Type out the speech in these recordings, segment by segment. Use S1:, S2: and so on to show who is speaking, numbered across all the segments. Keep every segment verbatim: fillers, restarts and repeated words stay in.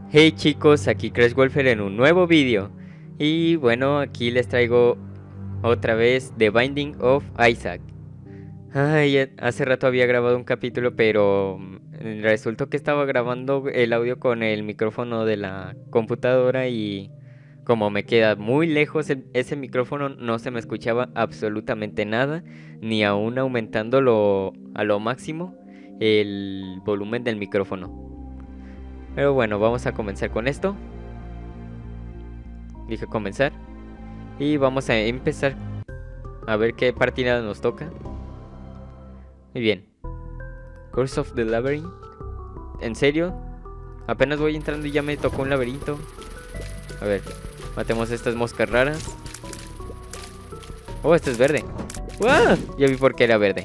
S1: Hey chicos, aquí Crash Wolfer en un nuevo vídeo. Y bueno, aquí les traigo otra vez The Binding of Isaac. Ay, eh, hace rato había grabado un capítulo, pero mm, resultó que estaba grabando el audio con el micrófono de la computadora y como me queda muy lejos el- ese micrófono, no se me escuchaba absolutamente nada, ni aún aumentándolo a lo máximo el volumen del micrófono. Pero bueno, vamos a comenzar con esto. Dije comenzar. Y vamos a empezar a ver qué partida nos toca. Muy bien. Curse of the Labyrinth. ¿En serio? Apenas voy entrando y ya me tocó un laberinto. A ver, matemos estas moscas raras. Oh, este es verde. ¡Wow! Ya vi por qué era verde.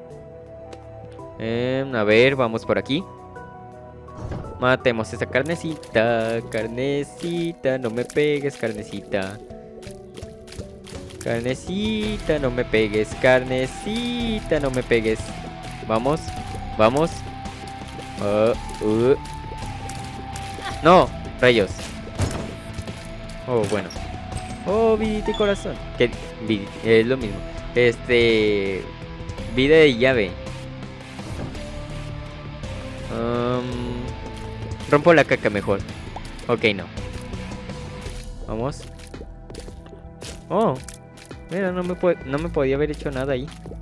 S1: Eh, a ver, vamos por aquí. Matemos esta carnecita. Carnecita, no me pegues, carnecita. Carnecita, no me pegues. Carnecita, no me pegues. Vamos, vamos. Uh, uh. No, rayos. Oh, bueno. Oh, vidita y corazón. Que vid- es lo mismo. Este. Vida de llave. Um, rompo la caca mejor. Ok, no. Vamos. Oh, mira, no me, po- no me podía haber hecho nada ahí.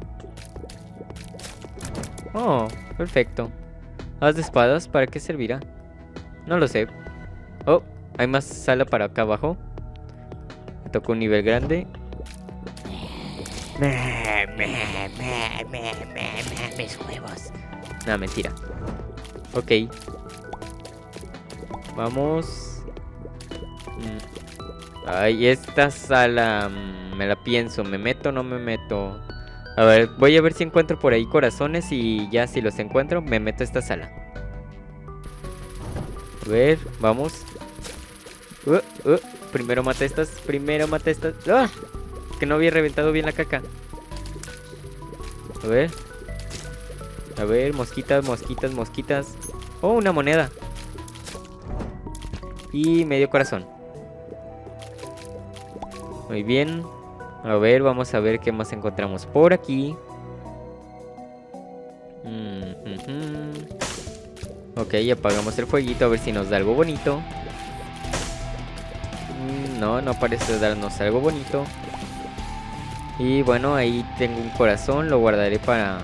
S1: Oh, perfecto. Haz de espadas, ¿para qué servirá? No lo sé. Oh, hay más sala para acá abajo. Me tocó un nivel grande. Me, me, me, me, me, me, mis huevos. No, mentira. Ok. Vamos. Mm. Ay, esta sala mm, me la pienso. ¿Me meto o no me meto? A ver, voy a ver si encuentro por ahí corazones y ya si los encuentro me meto a esta sala. A ver, vamos. Uh, uh, primero mata estas, primero mata estas. ¡Ah! Que no había reventado bien la caca. A ver. A ver, mosquitas, mosquitas, mosquitas. Oh, una moneda. Y medio corazón. Muy bien. A ver, vamos a ver qué más encontramos por aquí. Mm, ujú. Ok, apagamos el fueguito a ver si nos da algo bonito. Mm, no, no parece darnos algo bonito. Y bueno, ahí tengo un corazón, lo guardaré para...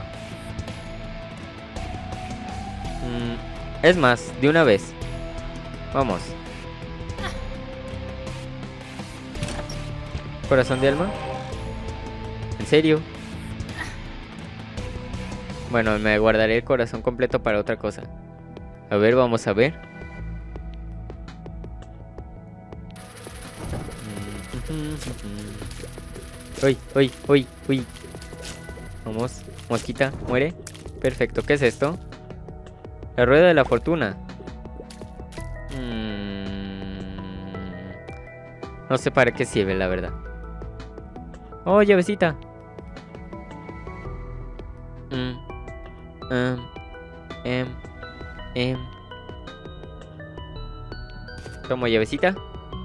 S1: Mm, es más, de una vez. Vamos. Corazón de alma. ¿En serio? Bueno, me guardaré el corazón completo para otra cosa. A ver, vamos a ver. Uy, uy, uy, uy. Vamos, mosquita, muere. Perfecto, ¿qué es esto? La rueda de la fortuna. Mm, no sé para qué sirve, la verdad. Oh, llavecita. Mm, um, em, em. Tomo llavecita.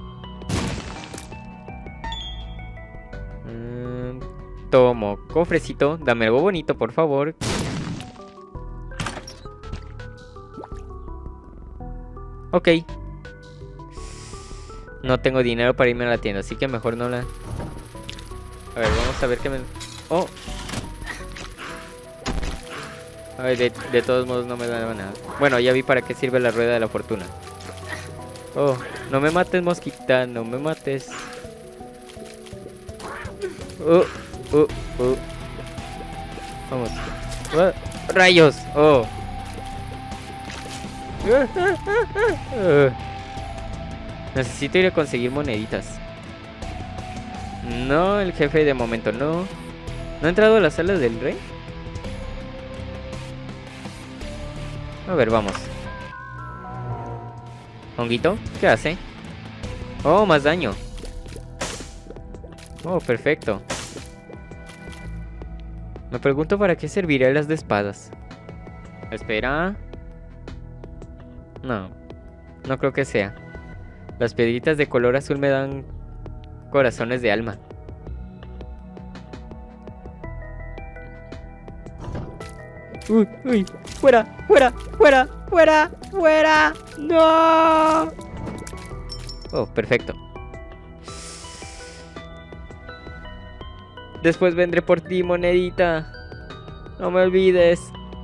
S1: Mm, tomo cofrecito. Dame algo bonito, por favor. Ok. No tengo dinero para irme a la tienda, así que mejor no la... A ver, vamos a ver qué me... Oh. A ver, de, de todos modos no me da nada. Bueno, ya vi para qué sirve la rueda de la fortuna. Oh, no me mates, mosquita, no me mates. Oh, oh, oh. Vamos. Oh, rayos. Oh. Uh, necesito ir a conseguir moneditas. No, el jefe de momento no. ¿No ha entrado a la sala del rey? A ver, vamos. ¿Honguito? ¿Qué hace? Oh, más daño. Oh, perfecto. Me pregunto para qué servirán las de espadas. Espera. No. no creo que sea. Las piedritas de color azul me dan corazones de alma. Uy, uy, fuera, fuera, fuera, fuera, fuera. No. Oh, perfecto. Después vendré por ti, monedita. No me olvides.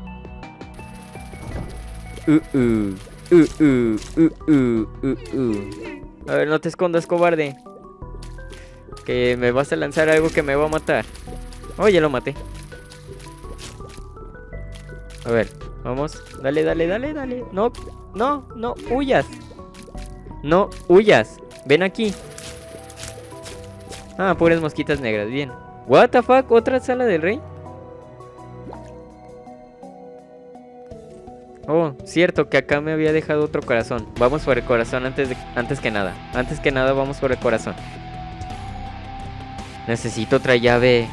S1: Uh, uh, uh, uh, uh, uh, uh, uh. A ver, no te escondas, cobarde. Que me vas a lanzar algo que me va a matar. Oh, ya lo maté. A ver, vamos. Dale, dale, dale, dale. No, no, no huyas. No huyas. Ven aquí. Ah, puras mosquitas negras. Bien. What the fuck, ¿otra sala del rey? Oh, cierto que acá me había dejado otro corazón. Vamos por el corazón antes de, antes que nada. Antes que nada vamos por el corazón. Necesito otra llave.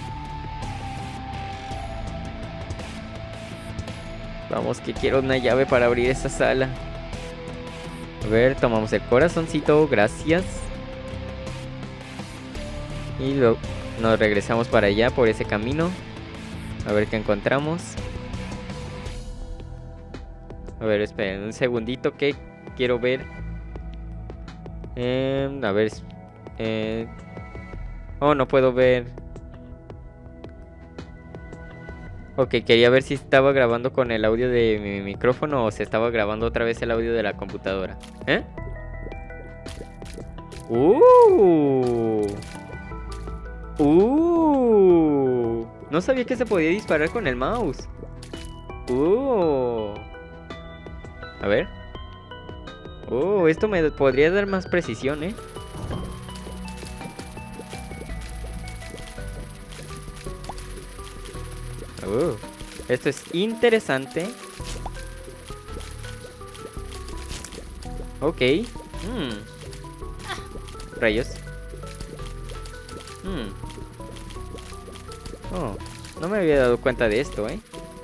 S1: Vamos, que quiero una llave para abrir esta sala. A ver, tomamos el corazoncito, gracias. Y luego nos regresamos para allá, por ese camino. A ver qué encontramos. A ver, esperen un segundito que quiero ver. Eh, a ver. Eh... Oh, no puedo ver. Ok, quería ver si estaba grabando con el audio de mi micrófono o se estaba grabando otra vez el audio de la computadora. ¿Eh? ¡Uh! ¡Uh! No sabía que se podía disparar con el mouse. ¡Uh! A ver. ¡Uh! Esto me podría dar más precisión, ¿eh? Uh, esto es interesante. Ok. Mm. Rayos. Mm. Oh, no me había dado cuenta de esto, ¿eh?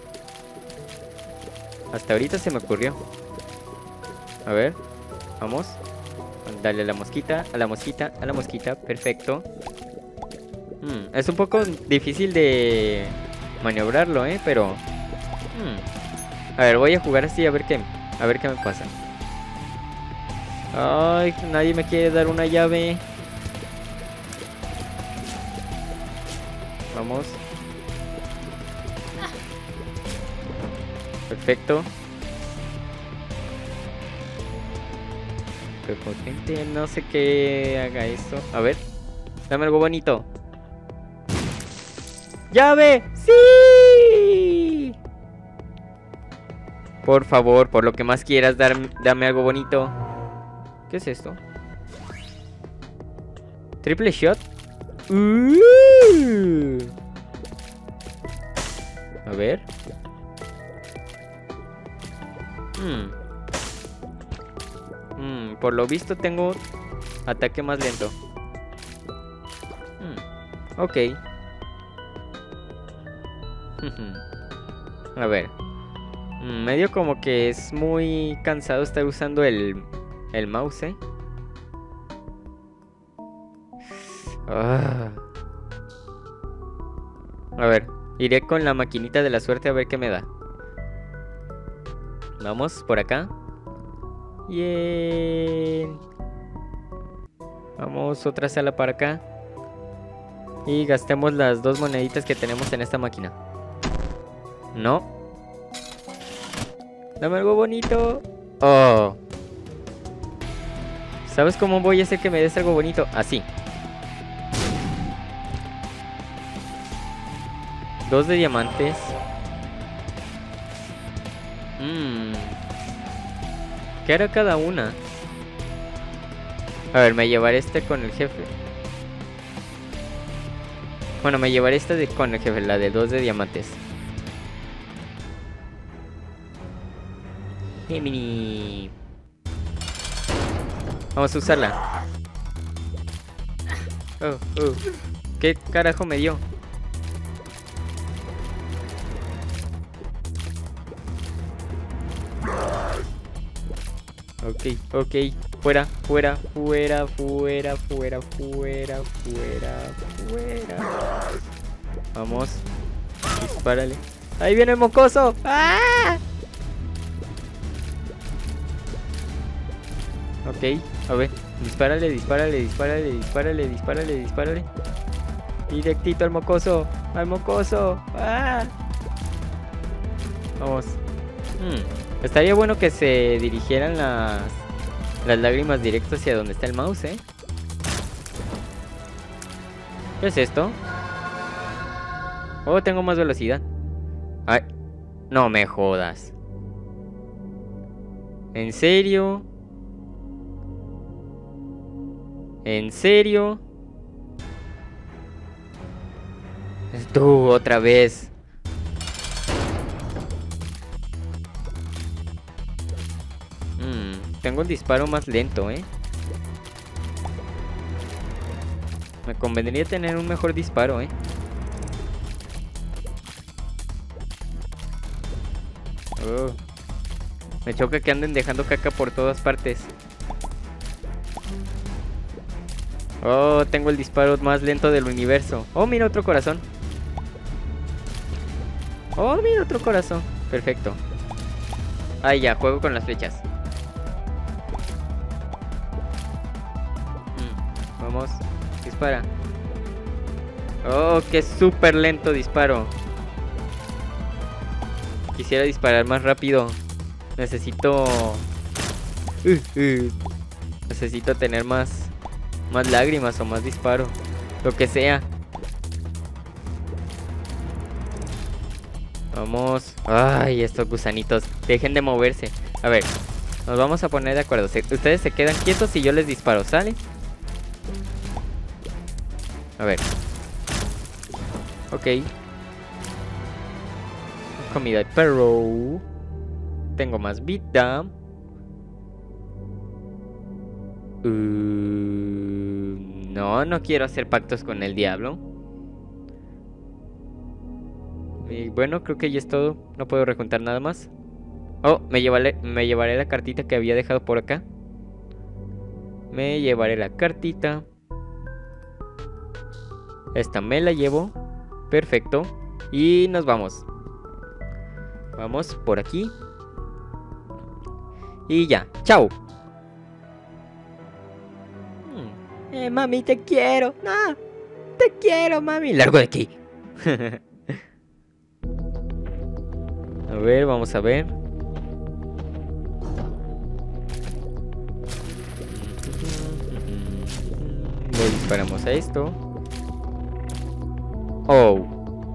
S1: Hasta ahorita se me ocurrió. A ver. Vamos. Dale a la mosquita, a la mosquita, a la mosquita. Perfecto. Mm. Es un poco difícil de maniobrarlo, eh, pero hmm. A ver, voy a jugar así a ver qué A ver qué me pasa. Ay, nadie me quiere dar una llave. Vamos. Perfecto. Prepotente, no sé qué haga esto. A ver, dame algo bonito. ¡Llave! ¡Sí! Por favor, por lo que más quieras, dar, dame algo bonito. ¿Qué es esto? ¿Triple shot? Uh. A ver. Hmm. Hmm, por lo visto tengo ataque más lento. Hmm. Ok. A ver. Medio como que es muy cansado estar usando el, el mouse, ¿eh? Ah. A ver, iré con la maquinita de la suerte a ver qué me da. Vamos, por acá. Bien. Vamos, otra sala para acá. Y gastemos las dos moneditas que tenemos en esta máquina. No. Dame algo bonito. Oh. ¿Sabes cómo voy a hacer que me des algo bonito? Así. Dos de diamantes. Mmm. ¿Qué hará cada una? A ver, me llevaré este con el jefe. Bueno, me llevaré esta de, con el jefe, la de dos de diamantes. Gemini. Vamos a usarla. Oh, oh. ¿Qué carajo me dio? Ok, ok. Fuera, fuera, fuera, fuera, fuera, fuera, fuera, fuera. Vamos. Dispárale. ¡Ahí viene el mocoso! ¡Ah! Ok, a ver. Dispárale, dispárale, dispárale, dispárale, dispárale, dispárale. Directito al mocoso. ¡Al mocoso! ¡Ah! Vamos. Hmm. Estaría bueno que se dirigieran las, las lágrimas directo hacia donde está el mouse, ¿eh? ¿Qué es esto? Oh, tengo más velocidad. Ay, no me jodas. ¿En serio? ¿En serio? Tú, otra vez. Mm, tengo el disparo más lento, ¿eh? Me convendría tener un mejor disparo, ¿eh? Oh. Me choca que anden dejando caca por todas partes. Oh, tengo el disparo más lento del universo. Oh, mira otro corazón. Oh, mira otro corazón. Perfecto. Ahí ya, juego con las flechas. Mm, vamos, dispara. Oh, qué súper lento disparo. Quisiera disparar más rápido. Necesito... Uh, uh. Necesito tener más... Más lágrimas o más disparo. Lo que sea. Vamos. Ay, estos gusanitos. Dejen de moverse. A ver. Nos vamos a poner de acuerdo. Se, ustedes se quedan quietos y yo les disparo. ¿Sale? A ver. Ok. Comida de perro. Tengo más vida. Uh, no, no quiero hacer pactos con el diablo. Y bueno, creo que ya es todo. No puedo rejuntar nada más. Oh, me llevaré, me llevaré la cartita que había dejado por acá. Me llevaré la cartita. Esta me la llevo. Perfecto. Y nos vamos. Vamos por aquí. Y ya, chao. Eh, mami, te quiero. No, te quiero, mami. Largo de aquí. A ver, vamos a ver. Le disparamos a esto. Oh.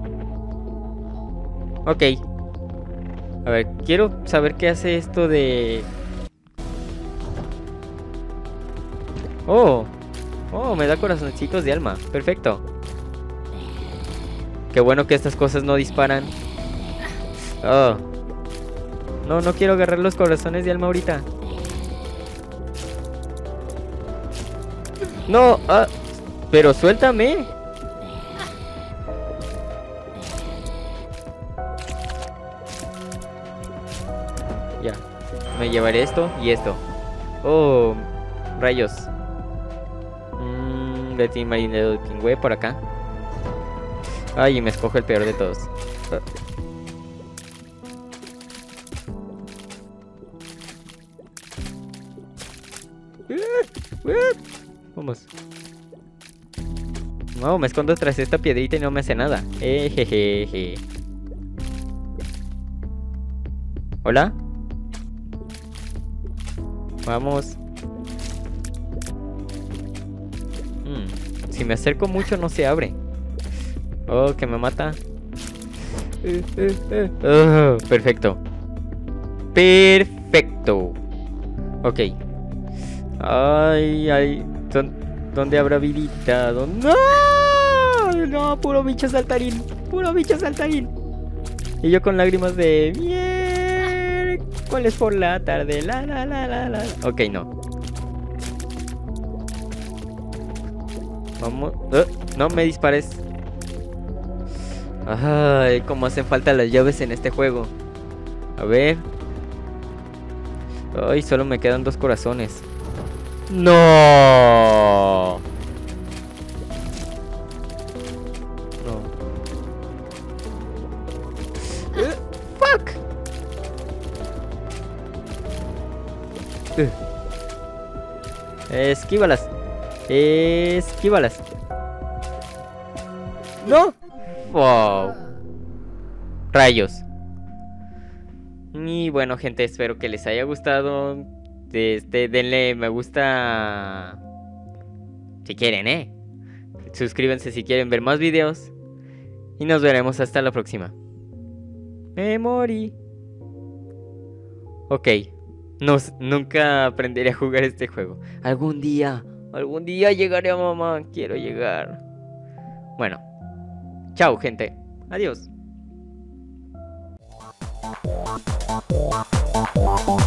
S1: Ok. A ver, quiero saber qué hace esto de... Oh. Oh, me da corazoncitos de alma. Perfecto. Qué bueno que estas cosas no disparan. Oh. No, no quiero agarrar los corazones de alma ahorita. No, ah, pero suéltame. Ya. Me llevaré esto y esto. Oh, rayos. De Team Marine de Pingüe por acá. Ay, y me escojo el peor de todos. Vamos. No, me escondo tras esta piedrita y no me hace nada. Ejejeje. ¿Hola? Vamos. Si me acerco mucho no se abre. Oh, que me mata. Oh, perfecto. Perfecto. Ok. Ay, ay. ¿Dónde habrá vidita? ¿Dónde? ¡No! No, puro bicho saltarín. Puro bicho saltarín. Y yo con lágrimas de... miércoles por la tarde. La, la, la, la, la. Ok, no. Vamos. Uh, no me dispares. Ay, cómo hacen falta las llaves en este juego. A ver. Ay, solo me quedan dos corazones. No. No. Eh, fuck. Uh. Esquívalas. Esquívalas. No. Wow. Rayos. Y bueno, gente, espero que les haya gustado. Este, denle me gusta si quieren, ¿eh? Suscríbanse si quieren ver más videos. Y nos veremos hasta la próxima. Me morí. Ok. No, nunca aprenderé a jugar este juego. Algún día. Algún día llegaré a mamá. Quiero llegar. Bueno. Chao, gente. Adiós.